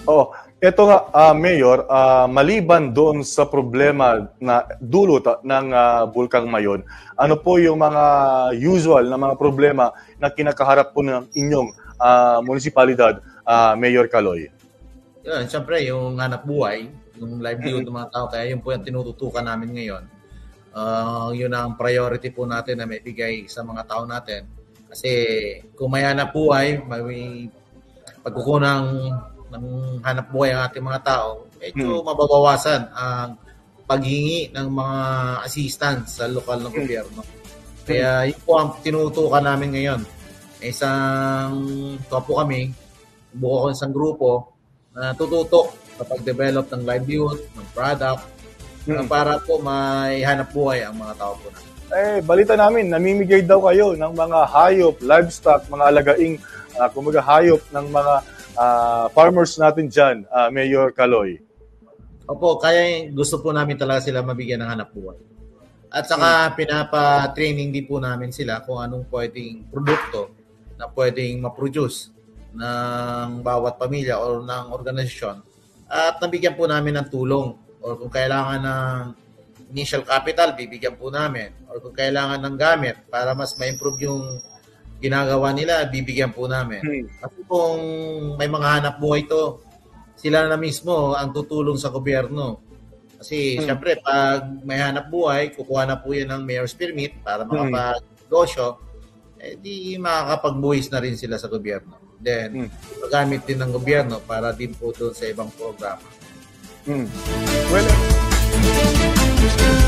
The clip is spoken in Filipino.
Oh, ito nga, Mayor, maliban doon sa problema na dulot ng Bulkang Mayon, ano po yung mga usual na mga problema na kinakaharap po ng inyong munisipalidad, Mayor Caloy? Yun, siyempre, yung hanap buhay, yung livelihood ng mga tao, kaya yun po yung tinututukan namin ngayon. Yun ang priority po natin na may bigay sa mga tao natin. Kasi kung may hanap buhay, may pagkukunang ng hanap buhay ang ating mga tao, medyo mababawasan ang paghingi ng mga assistance sa lokal na gobyerno. Kaya yun po ang tinutukan namin ngayon. Ito po kami, buo ko isang grupo na tututok sa pag-develop ng livelihood, ng product, para po may hanap buhay ang mga tao po natin. Balita namin, namimigay daw kayo ng mga hayop, livestock, mga alagaing, kumaga hayop ng mga farmers natin dyan, Mayor Caloy. Opo, kaya gusto po namin talaga sila mabigyan ng hanap buhay. At saka pinapa-training din po namin sila kung anong pwedeng produkto na pwedeng ma-produce ng bawat pamilya o ng organisasyon. At nabigyan po namin ng tulong. O kung kailangan ng initial capital, bibigyan po namin. O kung kailangan ng gamit para mas ma-improve yung ginagawa nila, bibigyan po namin. Kasi kung may mga hanap buhay to, sila na mismo ang tutulong sa gobyerno. Kasi syempre, pag may hanap buhay, kukuha na po yan ng mayor's permit para makapag-negosyo, di makakapag-buwis na rin sila sa gobyerno. Then, magamit din ng gobyerno para din po doon sa ibang programa. Well,